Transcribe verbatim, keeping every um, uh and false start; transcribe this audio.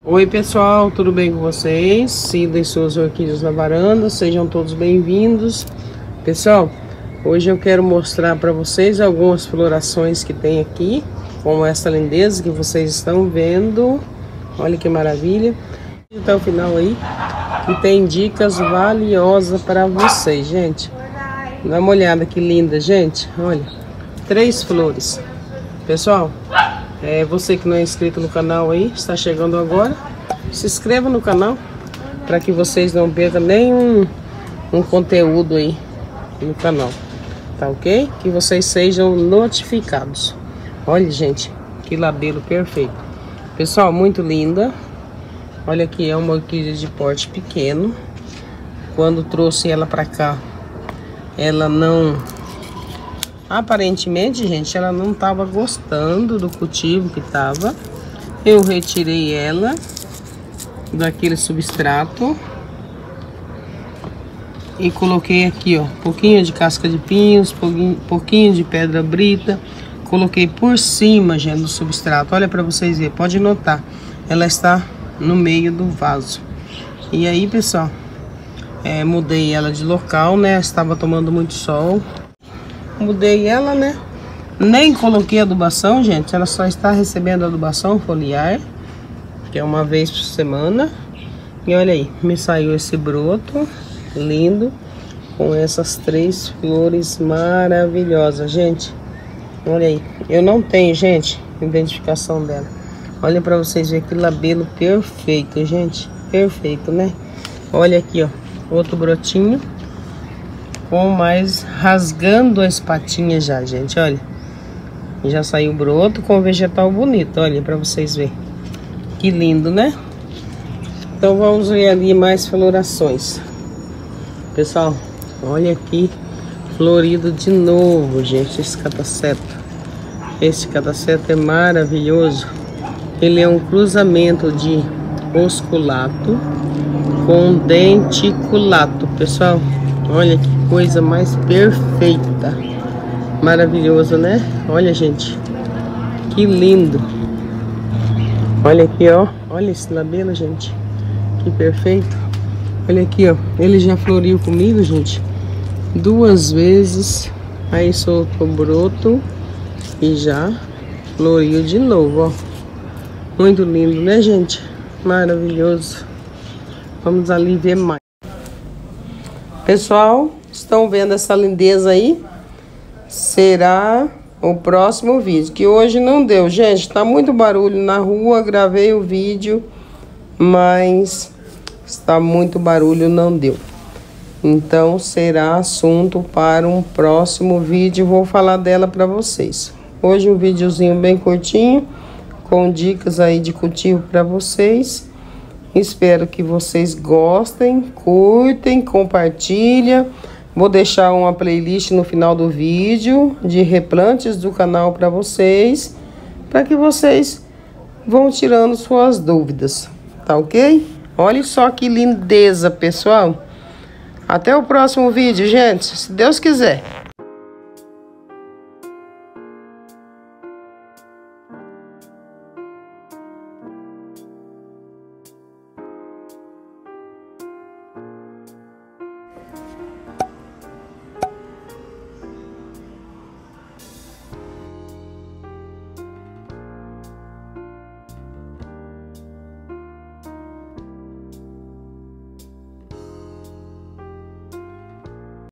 Oi pessoal, tudo bem com vocês? Cida e suas orquídeas na varanda, sejam todos bem-vindos. Pessoal, hoje eu quero mostrar para vocês algumas florações que tem aqui, como essa lindeza que vocês estão vendo. Olha que maravilha. Até o final aí, que tem dicas valiosas para vocês, gente. Dá uma olhada que linda, gente. Olha, três flores. Pessoal, é, você que não é inscrito no canal aí, está chegando agora, se inscreva no canal para que vocês não percam nenhum um conteúdo aí no canal, tá ok? Que vocês sejam notificados. Olha, gente, que labelo perfeito. Pessoal, muito linda. Olha aqui, é uma orquídea de porte pequeno. Quando trouxe ela para cá, ela não... Aparentemente, gente, ela não estava gostando do cultivo que estava. Eu retirei ela daquele substrato e coloquei aqui, ó, um pouquinho de casca de pinhos, pouquinho, pouquinho de pedra brita. Coloquei por cima, gente, do substrato. Olha para vocês verem, pode notar, ela está no meio do vaso. E aí, pessoal, é, mudei ela de local, né? Estava tomando muito sol. Mudei ela, né? Nem coloquei adubação, gente. Ela só está recebendo adubação foliar, que é uma vez por semana. E olha aí, me saiu esse broto lindo, com essas três flores maravilhosas, gente. Olha aí. Eu não tenho, gente, identificação dela. Olha pra vocês verem que labelo perfeito, gente. Perfeito, né? Olha aqui, ó. Outro brotinho. Com mais rasgando as patinhas já, gente, olha. Já saiu broto com vegetal bonito, olha, pra vocês verem. Que lindo, né? Então vamos ver ali mais florações. Pessoal, olha aqui, florido de novo, gente, esse cataceto. Esse cataceto é maravilhoso. Ele é um cruzamento de osculato com denticulato, pessoal. Olha que coisa mais perfeita. Maravilhoso, né? Olha, gente. Que lindo. Olha aqui, ó. Olha esse labelo, gente. Que perfeito. Olha aqui, ó. Ele já floriu comigo, gente, duas vezes. Aí soltou broto e já floriu de novo, ó. Muito lindo, né, gente? Maravilhoso. Vamos ali ver mais. Pessoal, estão vendo essa lindeza aí? Será o próximo vídeo, que hoje não deu, gente. Tá muito barulho na rua, gravei o vídeo, mas está muito barulho, não deu. Então será assunto para um próximo vídeo, vou falar dela para vocês. Hoje um videozinho bem curtinho, com dicas aí de cultivo para vocês. Espero que vocês gostem, curtem, compartilhem. Vou deixar uma playlist no final do vídeo de replantes do canal para vocês, para que vocês vão tirando suas dúvidas, tá ok? Olha só que lindeza, pessoal. Até o próximo vídeo, gente, se Deus quiser.